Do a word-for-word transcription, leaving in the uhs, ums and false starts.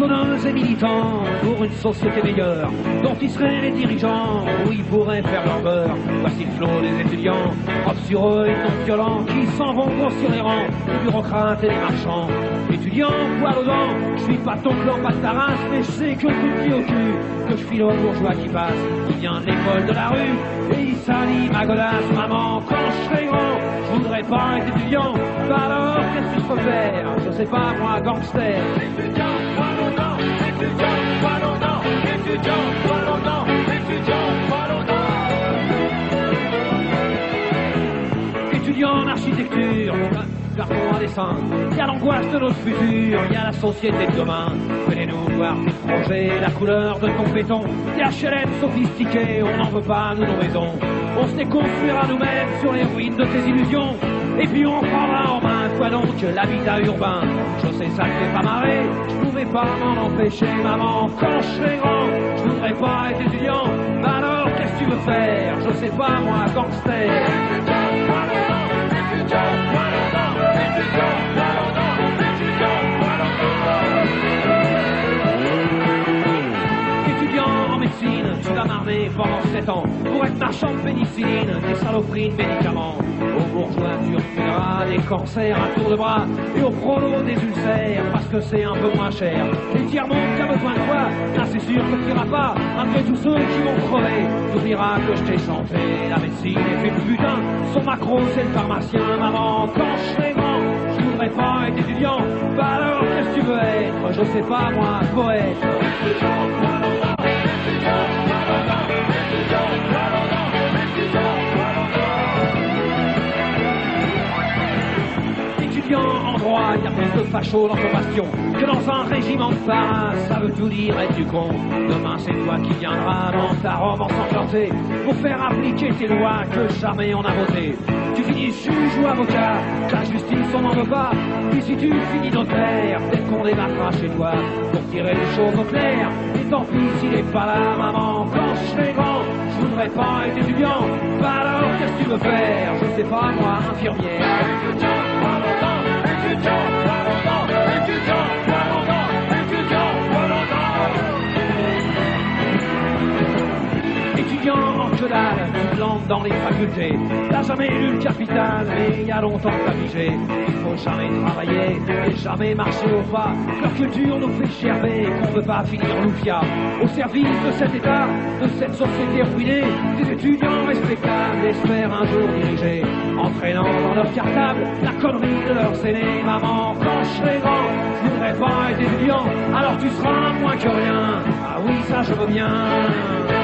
moissonneux et militants pour une société meilleure, dont ils seraient les dirigeants, où ils pourraient faire leur beurre. Voici le flot des étudiants, propres sur eux et non violents, qui s'en vont grossir les rangs, les bureaucrates et les marchands. Étudiants, poil aux dents, je suis pas ton clan, pas de ta race, mais je sais que coup de pied au cul, que je file au bourgeois qui passe, qui vient de l'école de la rue, et il salit ma godasse. Maman, quand je serai grand, je voudrais pas être étudiant, bah alors qu'est-ce que je peux faire? Je sais pas moi, gangster. Étudiant, poil aux dents, étudiant, poil aux dents, étudiant, poil aux dents, étudiant, poil aux dents. Étudiant en architecture, garçon à dessin, il y a l'angoisse de notre futur, il y a la société de demain. Venez-nous voir tes projets, la couleur de ton béton, des H L M sophistiqués, on n'en veut pas, nous, nos maisons. On se déconstruira nous-mêmes sur les ruines de tes illusions, et puis on prendra en main, quoi donc, l'habitat urbain. Je sais ça te fait pas marrer, je pouvais pas m'en empêcher, maman, quand je serai grand, je voudrais pas être étudiant, bah alors qu'est-ce que tu veux faire? Je sais pas moi, gangster. Étudiant en médecine, tu vas m'armer pendant sept ans pour être marchand de pénicilline, des saloperies de médicaments. Aux bourgeois tu refileras des cancers à tour de bras, et aux prolos des ulcères parce que c'est un peu moins cher. Les tiers-mondes qui a besoin de toi, là c'est sûr que tu n'iras pas, malgré tous ceux qui vont crever. Tu oublieras que je t'ai chanté la médecine et fait le putain. Son macro c'est le pharmacien, maman, quand je serai grand, je voudrais pas être étudiant, bah alors qu'est-ce que tu veux être? Je sais pas moi, poète. Étudiant en droit, il y a plus de fachos dans ton bastion que dans un régiment de paras, ça veut tout dire être du con. Demain c'est toi qui viendras dans ta robe ensanglantée pour faire appliquer tes lois que jamais on a votées. Tu finis juge ou avocat, la justice on n'en veut pas, puis si tu finis notaire, peut-être qu'on débarquera chez toi pour tirer les choses au clair. Et tant pis s'il est pas là, maman, quand je serai grand, je voudrais pas être étudiant, bah alors qu'est-ce que tu veux faire? Je sais pas moi, infirmière. Étudiant, pas longtemps, étudiant, pas longtemps, étudiant, pas longtemps, étudiant, pas longtemps. Étudiant en que dalle, tu te lances dans les facultés, t'as jamais lu le capital, mais il y a longtemps que t'as figé. Il faut jamais travailler et jamais marcher au pas, leur culture nous fait gerber, qu'on veut pas finir loufia. Au service de cet état, de cette société ruinée, des étudiants respectables espèrent un jour diriger, entraînant dans leur cartable la connerie de leurs aînés. Maman, quand je serai grand, je voudrais pas être étudiant, alors tu seras moins que rien. Ah oui, ça je veux bien.